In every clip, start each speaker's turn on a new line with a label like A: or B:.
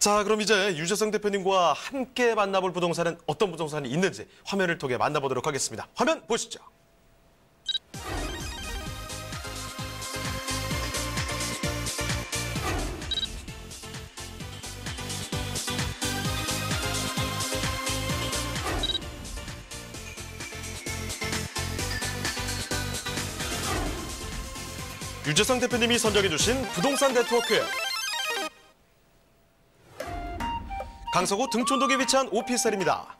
A: 자, 그럼 이제 유재성 대표님과 함께 만나볼 부동산은 어떤 부동산이 있는지 화면을 통해 만나보도록 하겠습니다. 화면 보시죠. 유재성 대표님이 선정해주신 부동산 네트워크. 강서구 등촌동에 위치한 오피스텔입니다.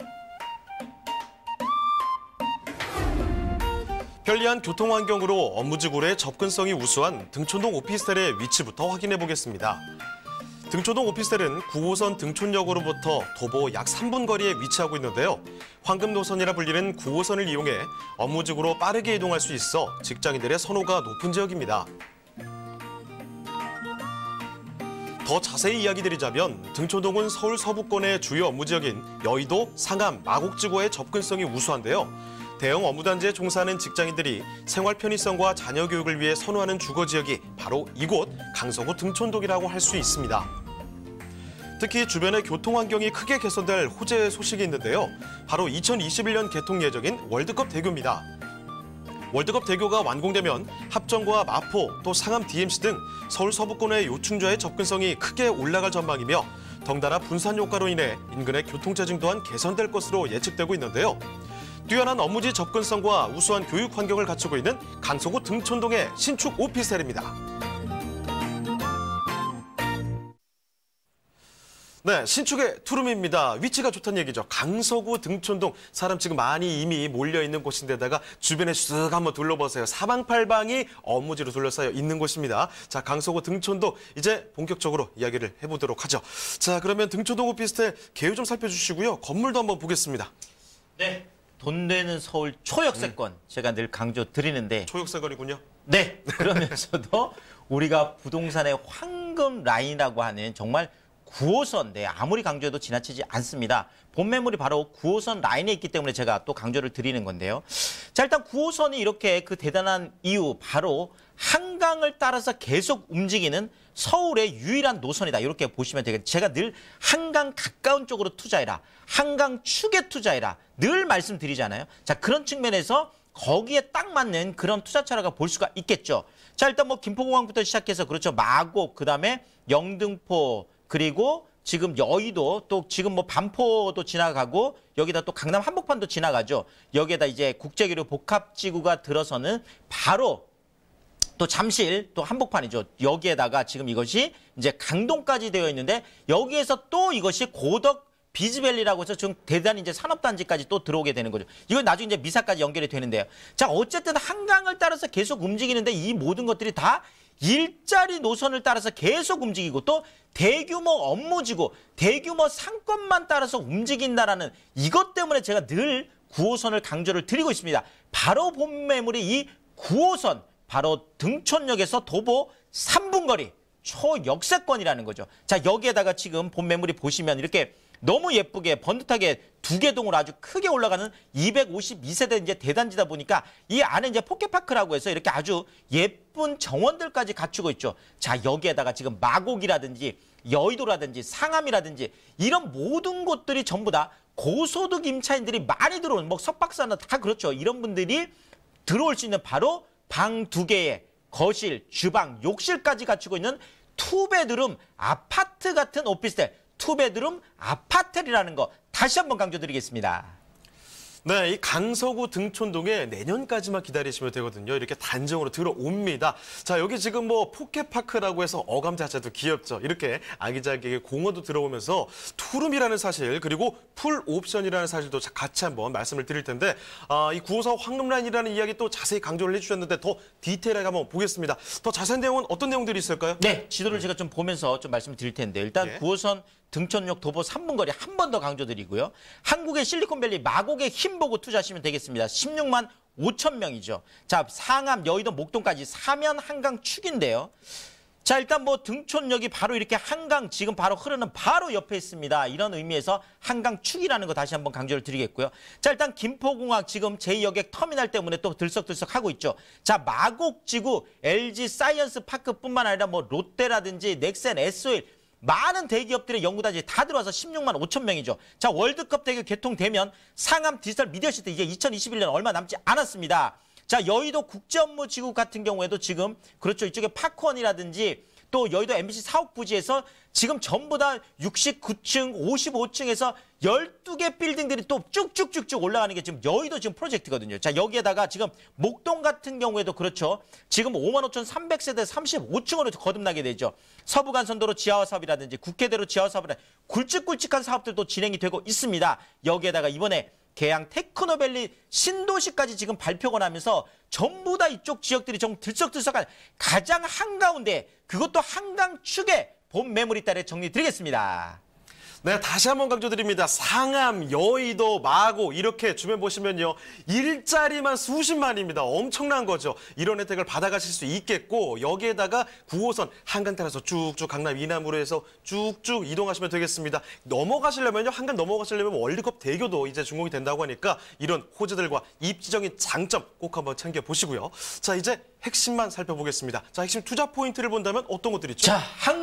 A: 편리한 교통환경으로 업무지구로의 접근성이 우수한 등촌동 오피스텔의 위치부터 확인해 보겠습니다. 등촌동 오피스텔은 9호선 등촌역으로부터 도보 약 3분 거리에 위치하고 있는데요. 황금노선이라 불리는 9호선을 이용해 업무지구로 빠르게 이동할 수 있어 직장인들의 선호가 높은 지역입니다. 더 자세히 이야기 드리자면 등촌동은 서울 서부권의 주요 업무지역인 여의도, 상암, 마곡지구의 접근성이 우수한데요. 대형 업무단지에 종사하는 직장인들이 생활 편의성과 자녀 교육을 위해 선호하는 주거지역이 바로 이곳 강서구 등촌동이라고 할 수 있습니다. 특히 주변의 교통환경이 크게 개선될 호재 소식이 있는데요. 바로 2021년 개통 예정인 월드컵 대교입니다. 월드컵 대교가 완공되면 합정과 마포, 또 상암 DMC 등 서울 서부권의 요충지와의 접근성이 크게 올라갈 전망이며 덩달아 분산 효과로 인해 인근의 교통체증 또한 개선될 것으로 예측되고 있는데요. 뛰어난 업무지 접근성과 우수한 교육 환경을 갖추고 있는 강서구 등촌동의 신축 오피스텔입니다. 네, 신축의 투룸입니다. 위치가 좋다는 얘기죠. 강서구 등촌동. 사람 지금 많이 이미 몰려있는 곳인데다가 주변에 쓱 한번 둘러보세요. 사방팔방이 업무지로 둘러싸여 있는 곳입니다. 자, 강서구 등촌동 이제 본격적으로 이야기를 해보도록 하죠. 자, 그러면 등촌동 오피스텔 개요 좀 살펴주시고요. 건물도 한번 보겠습니다.
B: 네, 돈 되는 서울 초역세권 제가 늘 강조 드리는데
A: 초역세권이군요.
B: 네, 그러면서도 우리가 부동산의 황금 라인이라고 하는 정말 9호선, 네, 아무리 강조해도 지나치지 않습니다. 본 매물이 바로 9호선 라인에 있기 때문에 제가 또 강조를 드리는 건데요. 자, 일단 9호선이 이렇게 그 대단한 이유, 바로 한강을 따라서 계속 움직이는 서울의 유일한 노선이다. 이렇게 보시면 되겠죠. 제가 늘 한강 가까운 쪽으로 투자해라. 한강 축에 투자해라. 늘 말씀드리잖아요. 자, 그런 측면에서 거기에 딱 맞는 그런 투자처라고 볼 수가 있겠죠. 자, 일단 뭐 김포공항부터 시작해서 그렇죠. 마곡, 그다음에 영등포, 그리고 지금 여의도, 또 지금 뭐 반포도 지나가고 여기다 또 강남 한복판도 지나가죠. 여기에다 이제 국제기류 복합지구가 들어서는 바로 또 잠실, 또 한복판이죠. 여기에다가 지금 이것이 이제 강동까지 되어 있는데 여기에서 또 이것이 고덕 비즈밸리라고 해서 지금 대단히 이제 산업단지까지 또 들어오게 되는 거죠. 이건 나중에 이제 미사까지 연결이 되는데요. 자, 어쨌든 한강을 따라서 계속 움직이는데 이 모든 것들이 다 일자리 노선을 따라서 계속 움직이고 또 대규모 업무지구, 대규모 상권만 따라서 움직인다라는 이것 때문에 제가 늘 9호선을 강조를 드리고 있습니다. 바로 본 매물이 이 9호선, 바로 등촌역에서 도보 3분 거리 초역세권이라는 거죠. 자, 여기에다가 지금 본 매물이 보시면 이렇게 너무 예쁘게 번듯하게 두 개 동으로 아주 크게 올라가는 252세대 이제 대단지다 보니까 이 안에 이제 포켓파크라고 해서 이렇게 아주 예쁜 정원들까지 갖추고 있죠. 자, 여기에다가 지금 마곡이라든지 여의도라든지 상암이라든지 이런 모든 곳들이 전부 다 고소득 임차인들이 많이 들어오는, 뭐 석박사나 다 그렇죠. 이런 분들이 들어올 수 있는 바로 방 2개에 거실, 주방, 욕실까지 갖추고 있는 투베드룸 아파트 같은 오피스텔, 투베드룸 아파트라는 거 다시 한번 강조드리겠습니다.
A: 네, 이 강서구 등촌동에 내년까지만 기다리시면 되거든요. 이렇게 단정으로 들어옵니다. 자, 여기 지금 뭐 포켓파크라고 해서 어감 자체도 귀엽죠. 이렇게 아기자기하게 공원도 들어오면서 투룸이라는 사실, 그리고 풀 옵션이라는 사실도 같이 한번 말씀을 드릴 텐데, 이 9호선 황금라인이라는 이야기 또 자세히 강조를 해주셨는데 더 디테일하게 한번 보겠습니다. 더 자세한 내용은 어떤 내용들이 있을까요?
B: 네, 지도를 제가 좀 보면서 좀 말씀을 드릴 텐데, 일단 9호선 등촌역 도보 3분 거리 한 번 더 강조드리고요. 한국의 실리콘밸리 마곡의 힘 보고 투자하시면 되겠습니다. 16만 5천 명이죠. 자, 상암, 여의도, 목동까지 사면 한강 축인데요. 자, 일단 뭐 등촌역이 바로 이렇게 한강 지금 바로 흐르는 바로 옆에 있습니다. 이런 의미에서 한강 축이라는 거 다시 한번 강조를 드리겠고요. 자, 일단 김포공항 지금 제2여객 터미널 때문에 또 들썩들썩 하고 있죠. 자, 마곡지구 LG 사이언스 파크뿐만 아니라 뭐 롯데라든지 넥센, SO일 많은 대기업들의 연구단지 다 들어와서 16만 5천 명이죠. 자, 월드컵 대회 개통되면 상암 디지털 미디어시티 이제 2021년 얼마 남지 않았습니다. 자, 여의도 국제업무지구 같은 경우에도 지금 그렇죠. 이쪽에 파크원이라든지 또 여의도 MBC 사옥부지에서 지금 전부 다 69층, 55층에서 12개 빌딩들이 또 쭉쭉쭉쭉 올라가는 게 지금 여의도 지금 프로젝트거든요. 자, 여기에다가 지금 목동 같은 경우에도 그렇죠. 지금 55,300세대 35층으로 거듭나게 되죠. 서부간선도로 지하화 사업이라든지 국회대로 지하화 사업이라든지 굵직굵직한 사업들도 진행이 되고 있습니다. 여기에다가 이번에 계양 테크노밸리 신도시까지 지금 발표가 나면서 전부 다 이쪽 지역들이 좀 들썩들썩한 가장 한가운데 그것도 한강 축에 본 매물이 따라 정리드리겠습니다.
A: 네, 다시 한번 강조드립니다. 상암, 여의도, 마곡 이렇게 주변 보시면요. 일자리만 수십만입니다. 엄청난 거죠. 이런 혜택을 받아가실 수 있겠고 여기에다가 9호선 한강 따라서 쭉쭉 강남 이남으로 해서 쭉쭉 이동하시면 되겠습니다. 넘어가시려면요. 한강 넘어가시려면 월드컵 대교도 이제 준공이 된다고 하니까 이런 호재들과 입지적인 장점 꼭 한번 챙겨보시고요. 자, 이제 핵심만 살펴보겠습니다. 자, 핵심 투자 포인트를 본다면 어떤 것들이 있죠?
B: 자,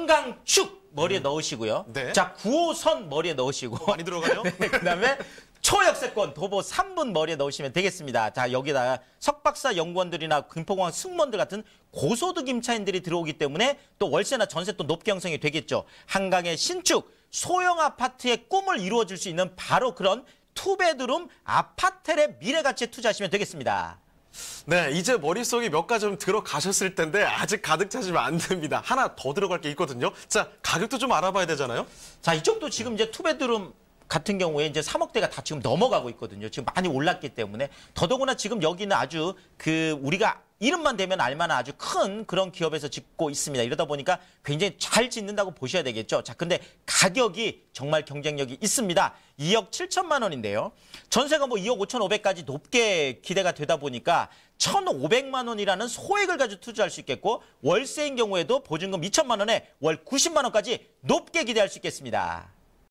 B: 한강축 머리에 넣으시고요.
A: 네.
B: 자, 9호선 머리에 넣으시고.
A: 많이 들어가요?
B: 네, 그다음에 초역세권 도보 3분 머리에 넣으시면 되겠습니다. 자, 여기다가 석박사 연구원들이나 김포공항 승무원들 같은 고소득 임차인들이 들어오기 때문에 또 월세나 전세 또 높게 형성이 되겠죠. 한강의 신축, 소형 아파트의 꿈을 이루어줄 수 있는 바로 그런 투베드룸 아파텔의 미래 가치에 투자하시면 되겠습니다.
A: 네, 이제 머릿속에 몇 가지 좀 들어가셨을 텐데 아직 가득 차시면 안 됩니다. 하나 더 들어갈 게 있거든요. 자, 가격도 좀 알아봐야 되잖아요.
B: 자, 이쪽도 지금 이제 투베드룸 같은 경우에 이제 3억대가 다 지금 넘어가고 있거든요. 지금 많이 올랐기 때문에 더더구나 지금 여기는 아주 우리가 이름만 대면 알만한 아주 큰 그런 기업에서 짓고 있습니다. 이러다 보니까 굉장히 잘 짓는다고 보셔야 되겠죠. 자, 근데 가격이 정말 경쟁력이 있습니다. 2억 7천만 원인데요. 전세가 뭐 2억 5,500까지 높게 기대가 되다 보니까 1,500만 원이라는 소액을 가지고 투자할 수 있겠고 월세인 경우에도 보증금 2천만 원에 월 90만 원까지 높게 기대할 수 있겠습니다.